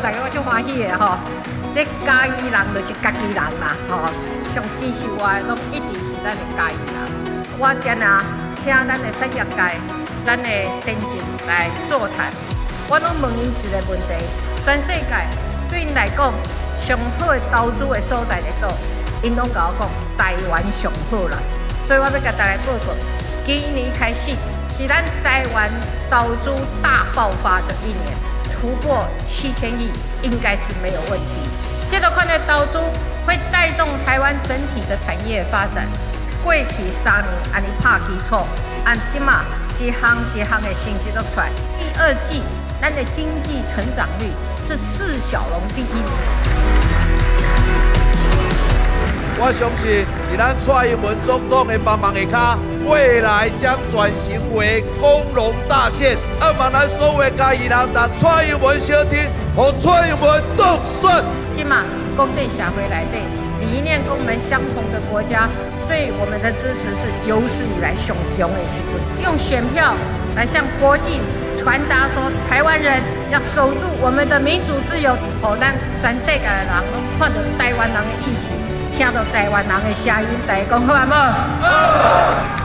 大家我足欢喜的吼。这嘉义人就是家己人啦，吼，上支持我的拢一直是咱的嘉义人。我今啊，请咱的产业界、咱的先进来座谈，我拢问因一个问题：全世界对因来讲，上好的投资的所在在倒？因拢甲我讲，台湾上好啦。所以我要甲大家报告，今年开始是咱台湾投资大爆发的一年，突破7000亿，应该是没有问题。这个款的投资会带动台湾整体的产业发展。过去3年安尼打基础，按即马一项一项的成绩都出来。第2季咱的经济成长率是4小龙第1名。 我相信，在咱蔡英文总统的帮忙下，未来将转型为工农大县。望咱所有的嘉义人，搭蔡英文小听，和蔡英文当选。 即马国际社会内底，理念跟我们相同的国家，对我们的支持是有史以来上强的时阵。用选票来向国际传达说，台湾人要守住我们的民主自由，让咱全世界的人拢看到台湾人的意志。听到台湾人的声音，大家讲好啊无？好。